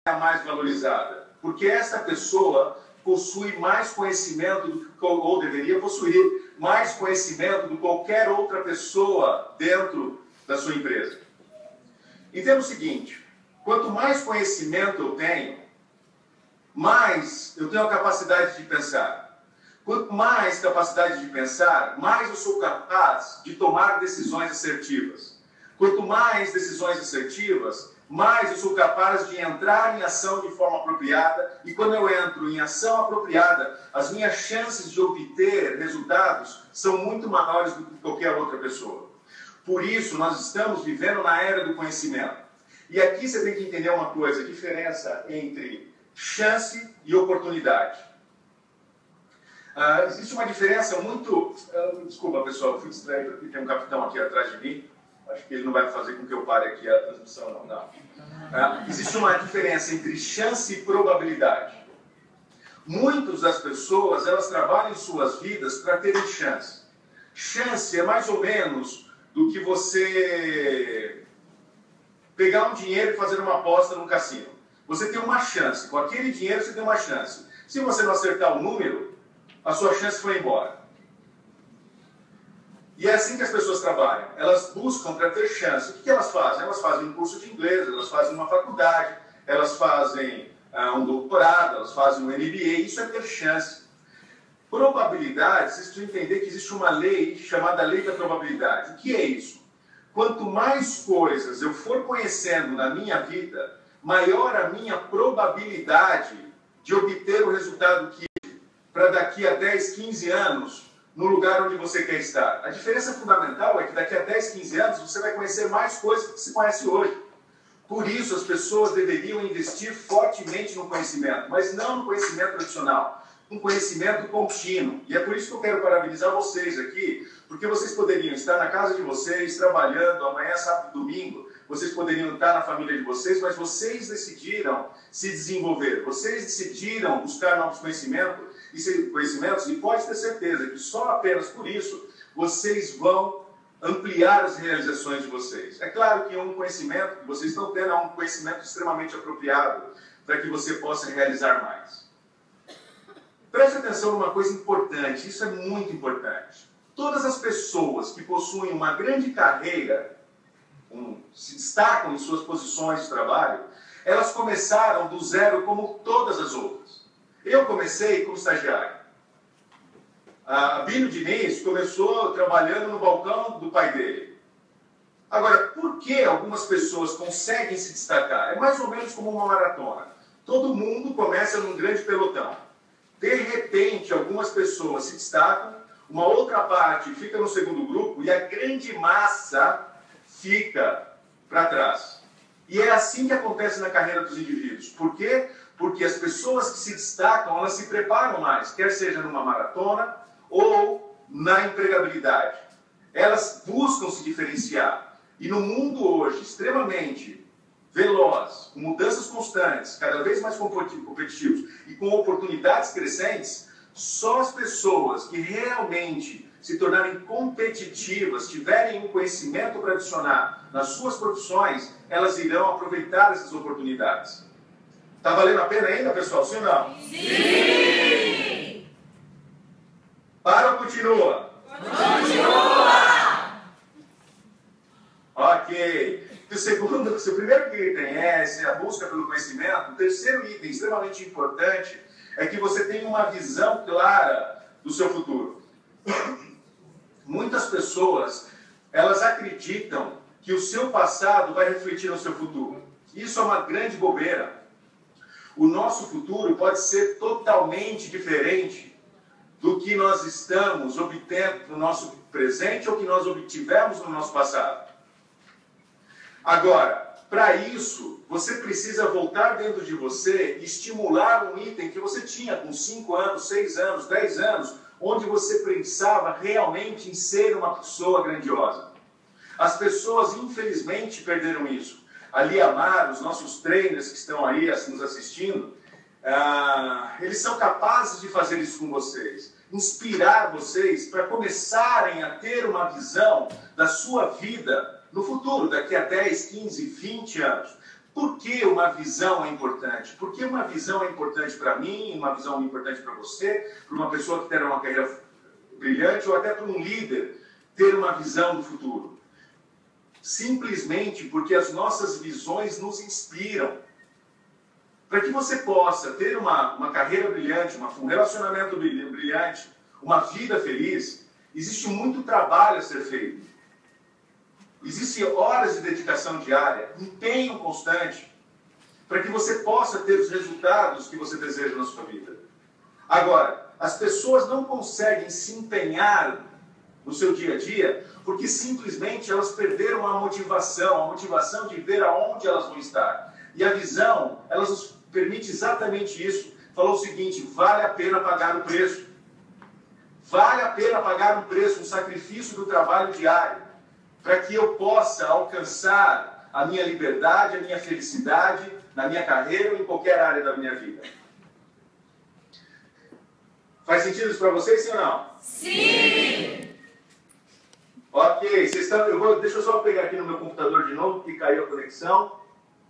é a mais valorizada? Porque essa pessoa possui mais conhecimento do que, ou deveria possuir mais conhecimento do que qualquer outra pessoa dentro da sua empresa. Entenda o seguinte, quanto mais conhecimento eu tenho, mais eu tenho a capacidade de pensar. Quanto mais capacidade de pensar, mais eu sou capaz de tomar decisões assertivas. Quanto mais decisões assertivas, mais eu sou capaz de entrar em ação de forma apropriada, e quando eu entro em ação apropriada, as minhas chances de obter resultados são muito maiores do que qualquer outra pessoa. Por isso, nós estamos vivendo na era do conhecimento. E aqui você tem que entender uma coisa, a diferença entre chance e oportunidade. Existe uma diferença muito... desculpa, pessoal, eu fui distraído porque tem um capitão aqui atrás de mim. Acho que ele não vai fazer com que eu pare aqui a transmissão, não. Existe uma diferença entre chance e probabilidade. Muitas das pessoas, elas trabalham em suas vidas para terem chance. Chance é mais ou menos do que você pegar um dinheiro e fazer uma aposta num cassino. Você tem uma chance. Com aquele dinheiro você tem uma chance. Se você não acertar o número, a sua chance foi embora. E é assim que as pessoas trabalham. Elas buscam para ter chance. O que elas fazem? Elas fazem um curso de inglês, elas fazem uma faculdade, elas fazem um doutorado, elas fazem um MBA. Isso é ter chance. Probabilidade, vocês precisam entender que existe uma lei chamada lei da probabilidade. O que é isso? Quanto mais coisas eu for conhecendo na minha vida, maior a minha probabilidade de obter o resultado que para daqui a 10, 15 anos no lugar onde você quer estar. A diferença fundamental é que daqui a 10, 15 anos você vai conhecer mais coisas do que se conhece hoje. Por isso as pessoas deveriam investir fortemente no conhecimento, mas não no conhecimento tradicional, um conhecimento contínuo. E é por isso que eu quero parabenizar vocês aqui, porque vocês poderiam estar na casa de vocês, trabalhando, amanhã, sábado e domingo, vocês poderiam estar na família de vocês, mas vocês decidiram se desenvolver, vocês decidiram buscar novos conhecimentos, e pode ter certeza que só apenas por isso vocês vão ampliar as realizações de vocês. É claro que um conhecimento que vocês estão tendo é um conhecimento extremamente apropriado para que você possa realizar mais. Preste atenção numa coisa importante, isso é muito importante. Todas as pessoas que possuem uma grande carreira, se destacam em suas posições de trabalho, elas começaram do zero como todas as outras. Eu comecei como estagiário. A Bino Diniz começou trabalhando no balcão do pai dele. Agora, por que algumas pessoas conseguem se destacar? É mais ou menos como uma maratona. Todo mundo começa num grande pelotão. De repente, algumas pessoas se destacam, uma outra parte fica no segundo grupo e a grande massa fica para trás. E é assim que acontece na carreira dos indivíduos. Por quê? Porque as pessoas que se destacam, elas se preparam mais, quer seja numa maratona ou na empregabilidade. Elas buscam se diferenciar. E no mundo hoje extremamente veloz, com mudanças constantes, cada vez mais competitivos e com oportunidades crescentes, só as pessoas que realmente se tornarem competitivas, tiverem um conhecimento para adicionar nas suas profissões, elas irão aproveitar essas oportunidades. Está valendo a pena ainda, pessoal? Sim ou não? Sim! Para ou continua? Continua! Ok. Se o primeiro item é a busca pelo conhecimento, o terceiro item extremamente importante é que você tenha uma visão clara do seu futuro. Muitas pessoas, elas acreditam que o seu passado vai refletir no seu futuro. Isso é uma grande bobeira. O nosso futuro pode ser totalmente diferente do que nós estamos obtendo no nosso presente ou que nós obtivemos no nosso passado. Agora, para isso, você precisa voltar dentro de você e estimular um item que você tinha com 5 anos, 6 anos, 10 anos, onde você pensava realmente em ser uma pessoa grandiosa. As pessoas, infelizmente, perderam isso. A Liamar, os nossos trainers que estão aí nos assistindo, eles são capazes de fazer isso com vocês. Inspirar vocês para começarem a ter uma visão da sua vida no futuro, daqui a 10, 15, 20 anos. Por que uma visão é importante? Por que uma visão é importante para mim, uma visão é importante para você, para uma pessoa que tem uma carreira brilhante ou até para um líder ter uma visão do futuro? Simplesmente porque as nossas visões nos inspiram. Para que você possa ter uma carreira brilhante, um relacionamento brilhante, uma vida feliz, existe muito trabalho a ser feito. Existem horas de dedicação diária, empenho constante, para que você possa ter os resultados que você deseja na sua vida. Agora, as pessoas não conseguem se empenhar no seu dia a dia porque simplesmente elas perderam a motivação de ver aonde elas vão estar. E a visão, ela nos permite exatamente isso. Falou o seguinte: vale a pena pagar o preço. Vale a pena pagar um preço, um sacrifício do trabalho diário, para que eu possa alcançar a minha liberdade, a minha felicidade, na minha carreira ou em qualquer área da minha vida. Faz sentido isso para vocês, sim ou não? Sim! Ok, vocês estão, deixa eu só pegar aqui no meu computador de novo, que caiu a conexão.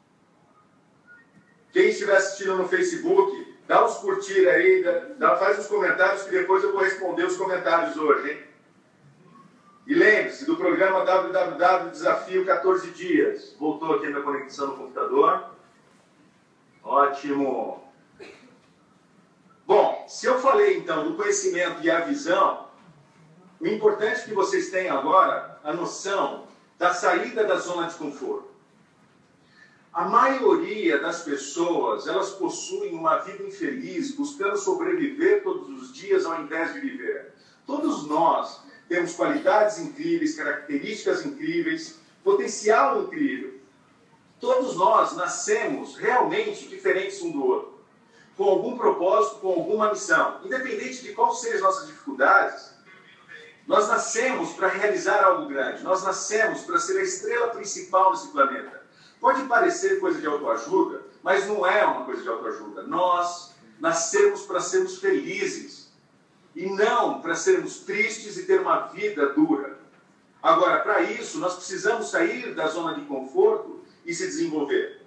Quem estiver assistindo no Facebook, dá uns curtir aí, faz uns comentários que depois eu vou responder os comentários hoje, hein? E lembre-se do programa www Desafio 14 Dias. Voltou aqui a minha conexão no computador. Ótimo. Bom, se eu falei então do conhecimento e a visão, o importante é que vocês tenham agora a noção da saída da zona de conforto. A maioria das pessoas, elas possuem uma vida infeliz, buscando sobreviver todos os dias ao invés de viver. Todos nós temos qualidades incríveis, características incríveis, potencial incrível. Todos nós nascemos realmente diferentes um do outro, com algum propósito, com alguma missão. Independente de quais sejam as nossas dificuldades, nós nascemos para realizar algo grande. Nós nascemos para ser a estrela principal desse planeta. Pode parecer coisa de autoajuda, mas não é uma coisa de autoajuda. Nós nascemos para sermos felizes e não para sermos tristes e ter uma vida dura. Agora, para isso, nós precisamos sair da zona de conforto e se desenvolver.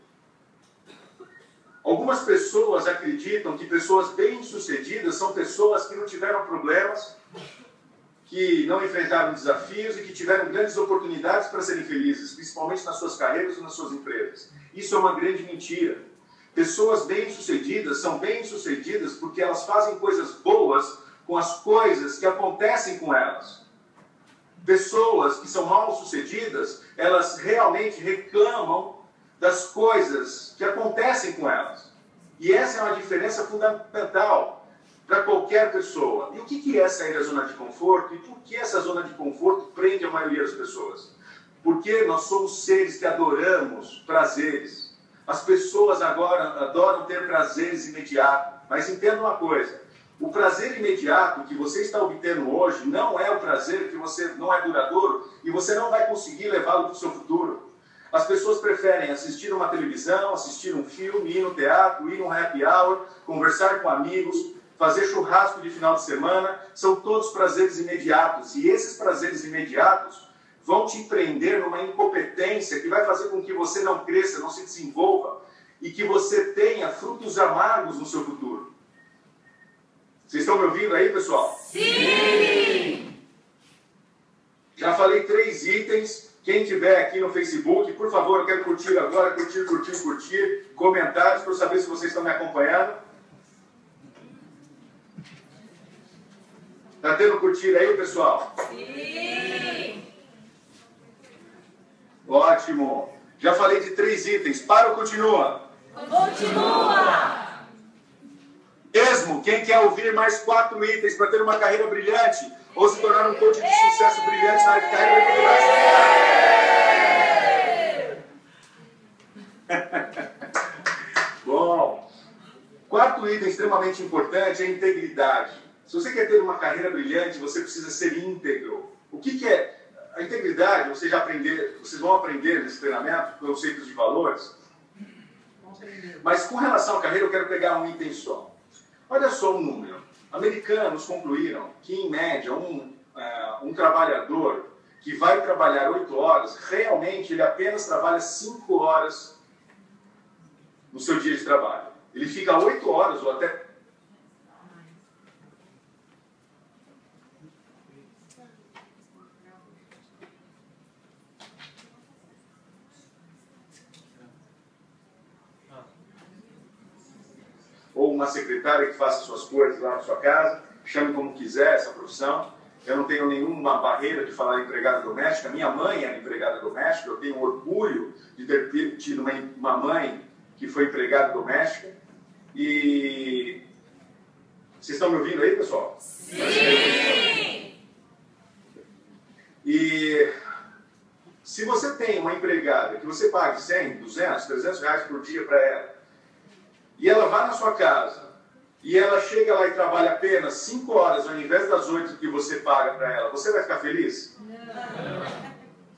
Algumas pessoas acreditam que pessoas bem-sucedidas são pessoas que não tiveram problemas, que não enfrentaram desafios e que tiveram grandes oportunidades para serem felizes, principalmente nas suas carreiras e nas suas empresas. Isso é uma grande mentira. Pessoas bem-sucedidas são bem-sucedidas porque elas fazem coisas boas com as coisas que acontecem com elas. Pessoas que são mal-sucedidas, elas realmente reclamam das coisas que acontecem com elas. E essa é uma diferença fundamental para qualquer pessoa. E o que é sair da zona de conforto? E por que essa zona de conforto prende a maioria das pessoas? Porque nós somos seres que adoramos prazeres. As pessoas agora adoram ter prazeres imediatos. Mas entenda uma coisa: o prazer imediato que você está obtendo hoje não é o prazer que você não é duradouro e você não vai conseguir levá-lo para o seu futuro. As pessoas preferem assistir uma televisão, assistir um filme, ir no teatro, ir num happy hour, conversar com amigos, fazer churrasco de final de semana. São todos prazeres imediatos. E esses prazeres imediatos vão te prender numa incompetência que vai fazer com que você não cresça, não se desenvolva e que você tenha frutos amargos no seu futuro. Vocês estão me ouvindo aí, pessoal? Sim! Já falei 3 itens. Quem estiver aqui no Facebook, por favor, eu quero curtir agora, curtir. Comentários para eu saber se vocês estão me acompanhando. Está tendo curtir aí, pessoal? Sim! Ótimo. Já falei de 3 itens. Para ou continua? Continua! Mesmo, quem quer ouvir mais 4 itens para ter uma carreira brilhante ou se tornar um coach de sucesso brilhante na área de carreira, vai Bom, 4 item extremamente importante é a integridade. Se você quer ter uma carreira brilhante, você precisa ser íntegro. O que é a integridade? Vocês vão aprender nesse treinamento conceitos de valores. Mas com relação à carreira, eu quero pegar um item só. Olha só o número. Americanos concluíram que, em média, um trabalhador que vai trabalhar 8 horas, realmente ele apenas trabalha 5 horas no seu dia de trabalho. Ele fica 8 horas ou até... ou uma secretária que faça suas coisas lá na sua casa, chame como quiser essa profissão. Eu não tenho nenhuma barreira de falar empregada doméstica. Minha mãe era empregada doméstica, eu tenho orgulho de ter tido uma mãe que foi empregada doméstica. E vocês estão me ouvindo aí, pessoal? Sim! E se você tem uma empregada que você pague 100, 200, 300 reais por dia para ela, e ela vai na sua casa, e ela chega lá e trabalha apenas 5 horas ao invés das 8 que você paga para ela, você vai ficar feliz? Não.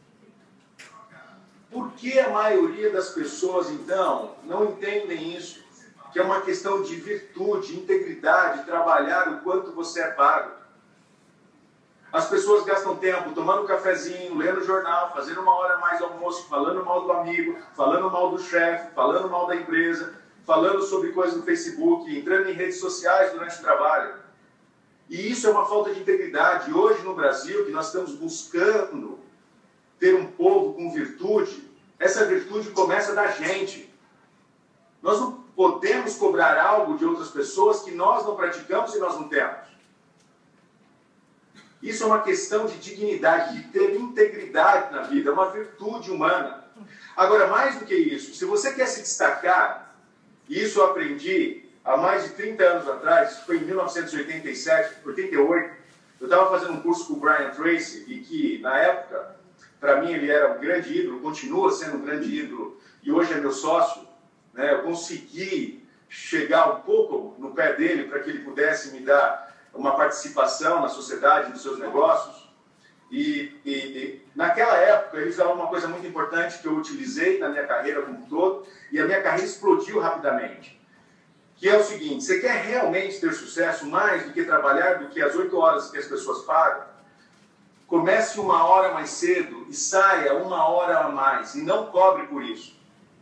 Por que a maioria das pessoas, então, não entendem isso? Que é uma questão de virtude, integridade, trabalhar o quanto você é pago. As pessoas gastam tempo tomando um cafezinho, lendo jornal, fazendo 1 hora a mais de almoço, falando mal do amigo, falando mal do chefe, falando mal da empresa, falando sobre coisas no Facebook, entrando em redes sociais durante o trabalho. E isso é uma falta de integridade. Hoje no Brasil, que nós estamos buscando ter um povo com virtude, essa virtude começa da gente. Nós não podemos cobrar algo de outras pessoas que nós não praticamos e nós não temos. Isso é uma questão de dignidade, de ter integridade na vida, é uma virtude humana. Agora, mais do que isso, se você quer se destacar, e isso eu aprendi há mais de 30 anos atrás, foi em 1987, 88, eu estava fazendo um curso com o Brian Tracy, e que, na época, para mim ele era um grande ídolo, continua sendo um grande ídolo, e hoje é meu sócio, né? Eu consegui chegar um pouco no pé dele para que ele pudesse me dar uma participação na sociedade, nos seus negócios. E naquela época, eles falavam uma coisa muito importante que eu utilizei na minha carreira como um todo, e a minha carreira explodiu rapidamente. Que é o seguinte: você quer realmente ter sucesso mais do que trabalhar do que as 8 horas que as pessoas pagam? Comece 1 hora mais cedo e saia 1 hora a mais, e não cobre por isso.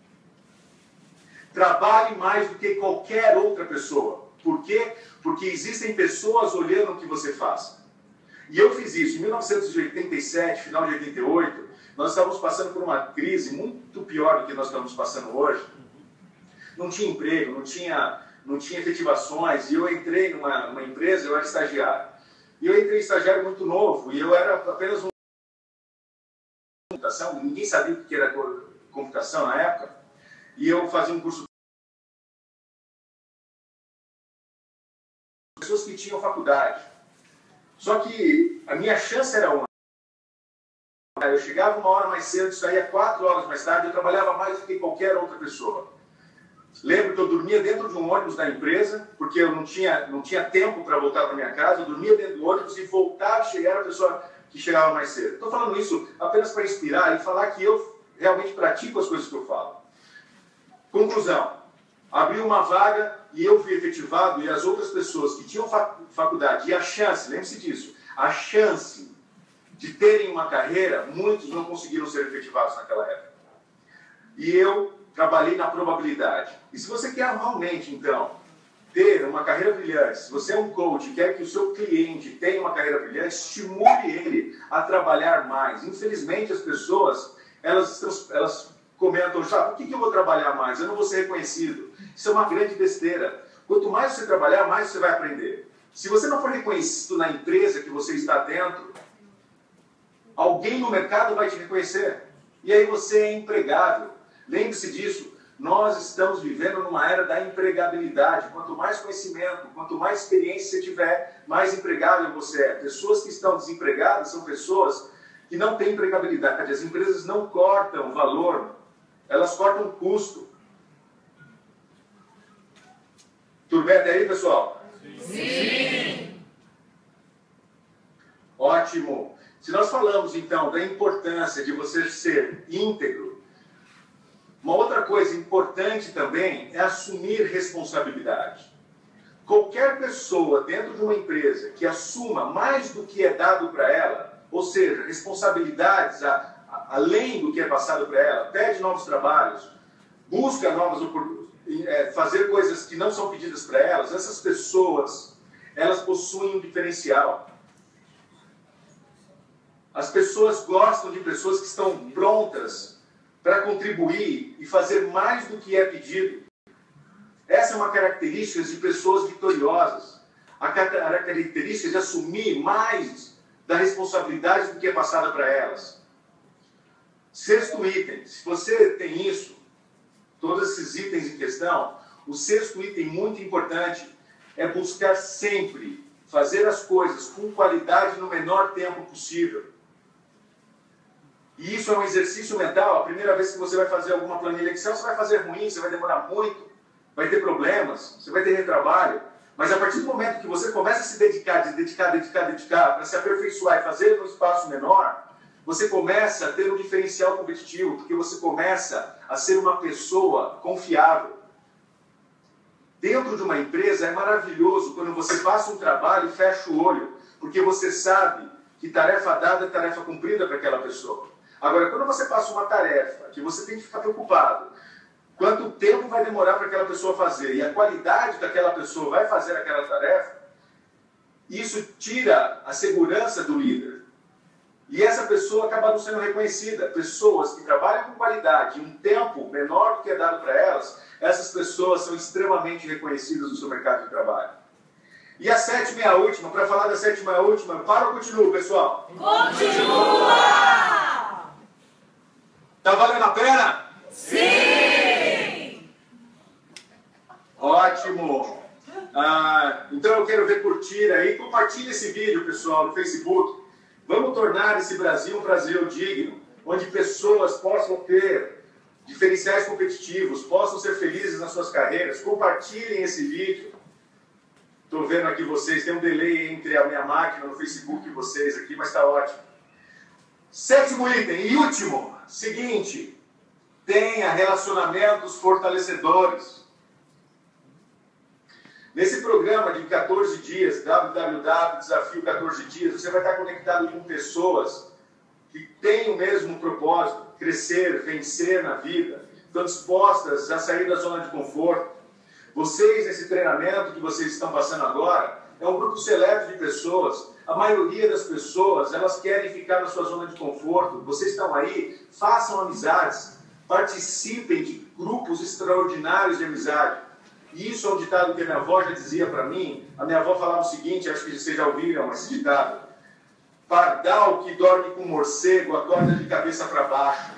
Trabalhe mais do que qualquer outra pessoa. Por quê? Porque existem pessoas olhando o que você faz. E eu fiz isso em 1987, final de 88. Nós estávamos passando por uma crise muito pior do que nós estamos passando hoje. Não tinha emprego, não tinha efetivações. E eu entrei numa empresa, eu era estagiário. E eu entrei estagiário muito novo, e eu era apenas computação. Ninguém sabia o que era computação na época. E eu fazia um curso de pessoas que tinham faculdade. Só que a minha chance era uma. Eu chegava 1 hora mais cedo, saía 4 horas mais tarde, eu trabalhava mais do que qualquer outra pessoa. Lembro que eu dormia dentro de um ônibus da empresa, porque eu não tinha tempo para voltar para minha casa, eu dormia dentro do ônibus e voltava e chegava a pessoa que chegava mais cedo. Estou falando isso apenas para inspirar e falar que eu realmente pratico as coisas que eu falo. Conclusão: abriu uma vaga e eu fui efetivado, e as outras pessoas que tinham faculdade, e a chance, lembre-se disso, a chance de terem uma carreira, muitos não conseguiram ser efetivados naquela época. E eu trabalhei na probabilidade. E se você quer realmente, então, ter uma carreira brilhante, se você é um coach e quer que o seu cliente tenha uma carreira brilhante, estimule ele a trabalhar mais. Infelizmente, as pessoas, elas comentam já: por que eu vou trabalhar mais? Eu não vou ser reconhecido. Isso é uma grande besteira. Quanto mais você trabalhar, mais você vai aprender. Se você não for reconhecido na empresa que você está dentro, alguém no mercado vai te reconhecer. E aí você é empregável. Lembre-se disso. Nós estamos vivendo numa era da empregabilidade. Quanto mais conhecimento, quanto mais experiência você tiver, mais empregável você é. Pessoas que estão desempregadas são pessoas que não têm empregabilidade. As empresas não cortam valor, elas cortam custo. Tudo bem até aí, pessoal? Sim! Ótimo! Se nós falamos, então, da importância de você ser íntegro, uma outra coisa importante também é assumir responsabilidade. Qualquer pessoa dentro de uma empresa que assuma mais do que é dado para ela, ou seja, responsabilidades além do que é passado para ela, pede novos trabalhos, busca novas oportunidades. fazer coisas que não são pedidas para elas, essas pessoas, elas possuem um diferencial. As pessoas gostam de pessoas que estão prontas para contribuir e fazer mais do que é pedido. Essa é uma característica de pessoas vitoriosas. A característica de assumir mais da responsabilidade do que é passada para elas. Sexto item, se você tem isso, todos esses itens em questão, o sexto item muito importante é buscar sempre fazer as coisas com qualidade no menor tempo possível. E isso é um exercício mental. A primeira vez que você vai fazer alguma planilha Excel, você vai fazer ruim, você vai demorar muito, vai ter problemas, você vai ter retrabalho. Mas a partir do momento que você começa a se dedicar para se aperfeiçoar e fazer num espaço menor, você começa a ter um diferencial competitivo, porque você começa a ser uma pessoa confiável. Dentro de uma empresa é maravilhoso quando você passa um trabalho e fecha o olho, porque você sabe que tarefa dada é tarefa cumprida para aquela pessoa. Agora, quando você passa uma tarefa que você tem que ficar preocupado, quanto tempo vai demorar para aquela pessoa fazer e a qualidade daquela pessoa vai fazer aquela tarefa, isso tira a segurança do líder. E essa pessoa acaba não sendo reconhecida. Pessoas que trabalham com qualidade em um tempo menor do que é dado para elas, essas pessoas são extremamente reconhecidas no seu mercado de trabalho. E a sétima e a última, para falar da sétima e a última, para ou continua, pessoal? Continua! Tá valendo a pena? Sim! Ótimo! Então eu quero ver curtir aí. Compartilhe esse vídeo, pessoal, no Facebook. Vamos tornar esse Brasil um Brasil digno, onde pessoas possam ter diferenciais competitivos, possam ser felizes nas suas carreiras. Compartilhem esse vídeo. Estou vendo aqui vocês, tem um delay entre a minha máquina no Facebook e vocês aqui, mas está ótimo. Sétimo item e último, seguinte, tenha relacionamentos fortalecedores. Nesse programa de 14 dias, Desafio 14 Dias, você vai estar conectado com pessoas que têm o mesmo propósito, crescer, vencer na vida, estão dispostas a sair da zona de conforto. Vocês, nesse treinamento que vocês estão passando agora, é um grupo seleto de pessoas. A maioria das pessoas, elas querem ficar na sua zona de conforto. Vocês estão aí, façam amizades, participem de grupos extraordinários de amizade. E isso é um ditado que a minha avó já dizia para mim. A minha avó falava o seguinte, acho que vocês já ouviram esse ditado: pardal que dorme com morcego acorda de cabeça para baixo.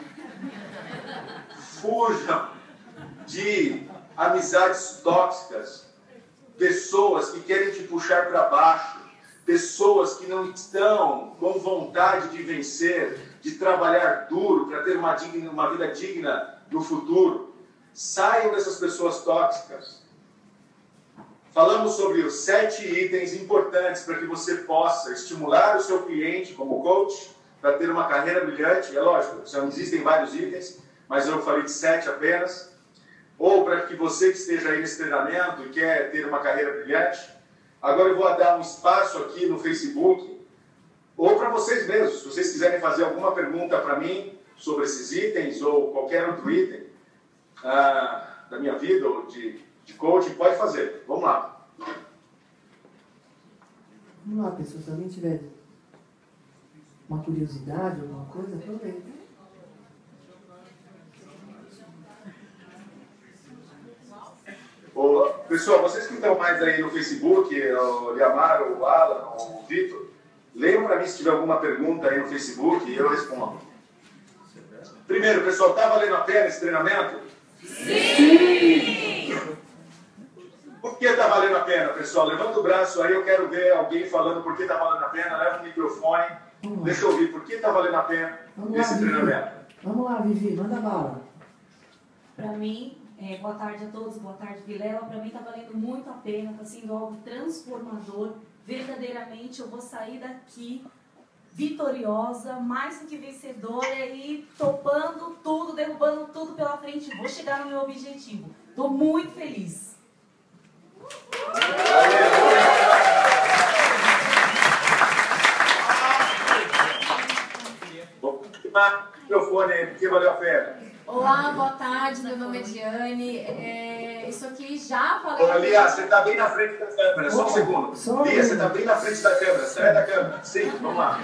Fujam de amizades tóxicas, pessoas que querem te puxar para baixo, pessoas que não estão com vontade de vencer, de trabalhar duro para ter uma vida digna no futuro. Saiam dessas pessoas tóxicas. Falamos sobre os 7 itens importantes para que você possa estimular o seu cliente como coach para ter uma carreira brilhante. É lógico, existem vários itens, mas eu falei de 7 apenas. Ou para que você que esteja aí nesse treinamento e quer ter uma carreira brilhante. Agora eu vou dar um espaço aqui no Facebook, ou para vocês mesmos, se vocês quiserem fazer alguma pergunta para mim sobre esses itens ou qualquer outro item da minha vida ou de coaching, pode fazer. Vamos lá. Vamos lá, pessoal. Se alguém tiver uma curiosidade, alguma coisa, aproveita. Pessoal, vocês que estão mais aí no Facebook, o Liamar, o Alan, o Vitor, leiam para mim se tiver alguma pergunta aí no Facebook e eu respondo. Primeiro, pessoal, está valendo a pena esse treinamento? Sim! Por que está valendo a pena, pessoal? Levanta o braço aí, eu quero ver alguém falando por que está valendo a pena. Leva o microfone, deixa eu ouvir. Por que está valendo a pena esse treinamento? Vamos lá, Vivi, manda bala. Para mim, boa tarde a todos, boa tarde, Vilela. Para mim está valendo muito a pena, está sendo algo transformador. Verdadeiramente eu vou sair daqui vitoriosa, mais do que vencedora e topando tudo, derrubando tudo pela frente. Vou chegar no meu objetivo. Estou muito feliz. Vou continuar o microfone aí, porque valeu a pena. Olá, boa tarde, meu nome é Diane. isso aqui já falei. Ô, Lia, você está bem na frente da câmera, só um segundo. Lia, você está bem na frente da câmera, sai da câmera. Sim, vamos lá.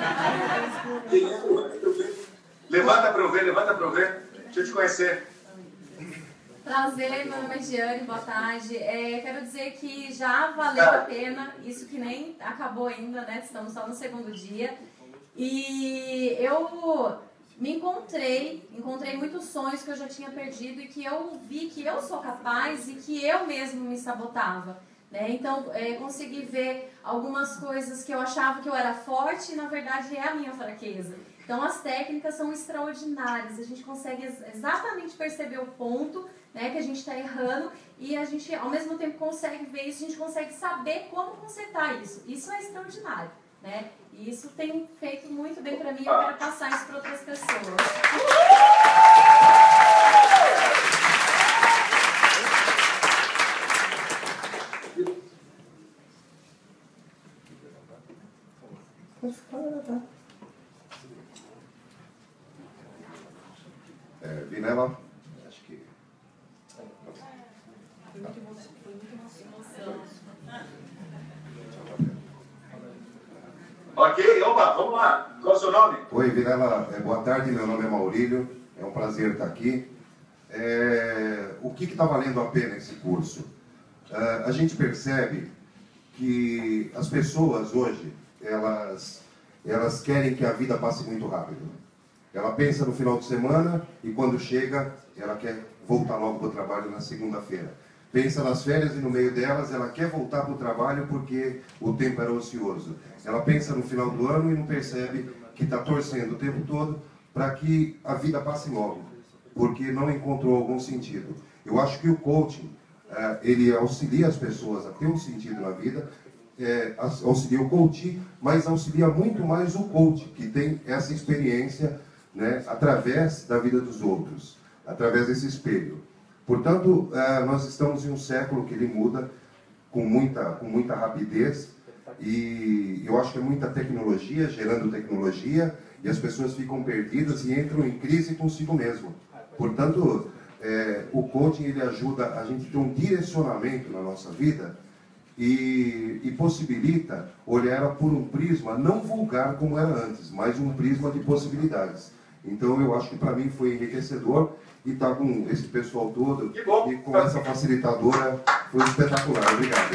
Levanta para eu ver, levanta para eu ver. Deixa eu te conhecer. Prazer, meu nome é Diane, boa tarde. Quero dizer que já valeu a pena, isso que nem acabou ainda, né? Estamos só no segundo dia. E eu me encontrei muitos sonhos que eu já tinha perdido e que eu vi que eu sou capaz e que eu mesmo me sabotava. Né? Então, consegui ver algumas coisas que eu achava que eu era forte e, na verdade, é a minha fraqueza. Então, as técnicas são extraordinárias. A gente consegue exatamente perceber o ponto, né, que a gente está errando e a gente, ao mesmo tempo, consegue ver isso, a gente consegue saber como consertar isso. Isso é extraordinário. Né? E isso tem feito muito bem para mim e eu quero passar isso para outras pessoas. Vilela, acho que... Ok, opa, vamos lá. Qual é o seu nome? Oi, Vilela, boa tarde, meu nome é Maurílio, é um prazer estar aqui. O que está valendo a pena esse curso? A gente percebe que as pessoas hoje, elas querem que a vida passe muito rápido. Ela pensa no final de semana e quando chega, ela quer voltar logo para o trabalho na segunda-feira. Pensa nas férias e no meio delas, ela quer voltar para o trabalho porque o tempo era ocioso. Ela pensa no final do ano e não percebe que está torcendo o tempo todo para que a vida passe logo, porque não encontrou algum sentido. Eu acho que o coaching, ele auxilia as pessoas a ter um sentido na vida, auxilia o coaching, mas auxilia muito mais o coach, que tem essa experiência, né, através da vida dos outros, através desse espelho. Portanto, nós estamos em um século que ele muda com muita rapidez e eu acho que é muita tecnologia, gerando tecnologia, e as pessoas ficam perdidas e entram em crise consigo mesmo. Portanto, o coaching ele ajuda a gente a ter um direcionamento na nossa vida e possibilita olhar ela por um prisma não vulgar como era antes, mas um prisma de possibilidades. Então eu acho que para mim foi enriquecedor e estar com esse pessoal todo e com essa facilitadora foi espetacular. Obrigado.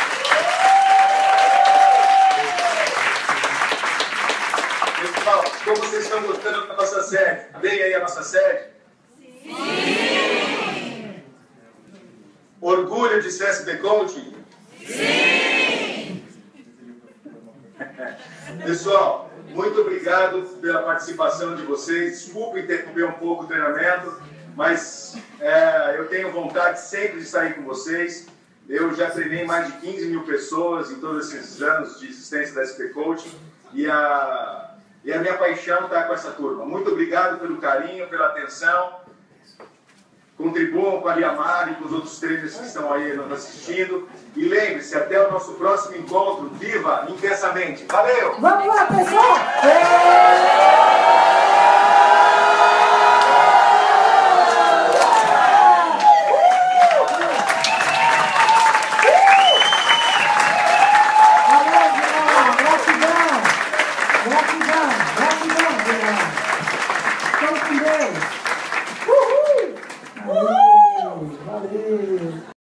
Pessoal, como vocês estão gostando da nossa sede? Vem aí a nossa sede? Sim! Orgulho de CSP Coaching? Sim! Pessoal, muito obrigado pela participação de vocês. Desculpe interromper um pouco o treinamento, mas eu tenho vontade sempre de estar aí com vocês. Eu já treinei mais de 15 mil pessoas em todos esses anos de existência da SP Coaching e a minha paixão está com essa turma. Muito obrigado pelo carinho, pela atenção. Contribuam com a Liamar e com os outros trainers que estão aí nos assistindo. E lembre-se, até o nosso próximo encontro, viva intensamente. Valeu! Vamos lá, pessoal!